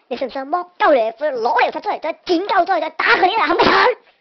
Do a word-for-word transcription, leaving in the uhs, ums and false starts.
你是不是摸到了，不是攞嚟出出嚟再剪鳩咗，再打佢呢？係咪啊？